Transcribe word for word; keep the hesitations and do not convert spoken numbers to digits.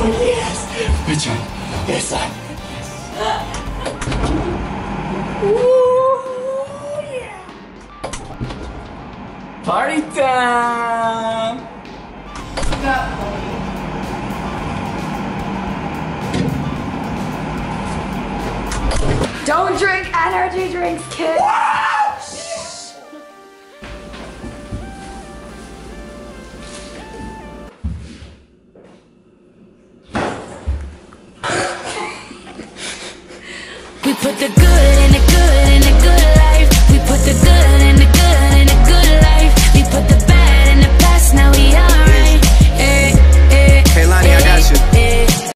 yes! Good job. This side. Ooh, yeah! Party time! Don't drink energy drinks, kids. We put the good in the good in the good life. We put the good in the good in